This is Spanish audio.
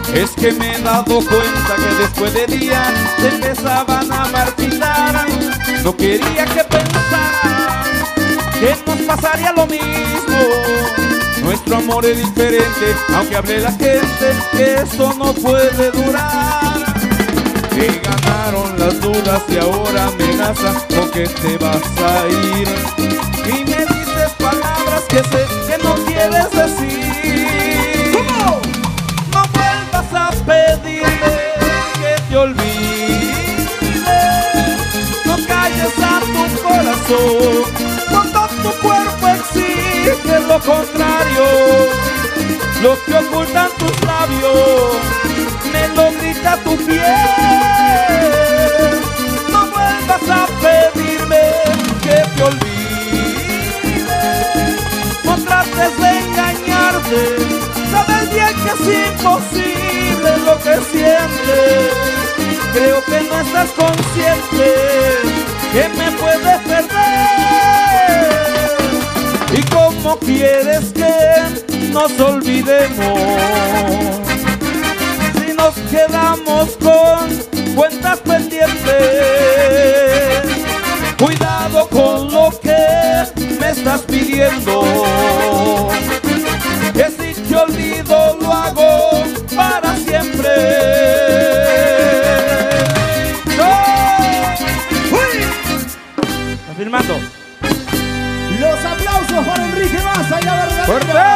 Es que me he dado cuenta que después de días se empezaban a marchitar. No quería que pensaran que nos pasaría lo mismo. Nuestro amor es diferente, aunque hable la gente que eso no puede durar. Te ganaron las dudas y ahora amenazas con que te vas a ir. Y me dices palabras que sé que no quieres decir. ¿Cómo? No vuelvas a pedirme que te olvide. No calles a tu corazón cuando tu cuerpo exige lo contrario. Lo que ocultan tus labios me lo grita tu piel. No vuelvas a pedirme que te olvide. No trates de engañarte. Sabes bien que es imposible lo que sientes. Creo que no estás consciente que me puedes perder. ¿Y cómo quieres que nos olvidemos si nos quedamos con cuentas pendientes? Cuidado con lo que me estás pidiendo, que si te olvido lo hago para siempre. ¡No! ¡Uy! Está firmando. Los aplausos para Enrique Massa y la verdadera. ¡Fuerte!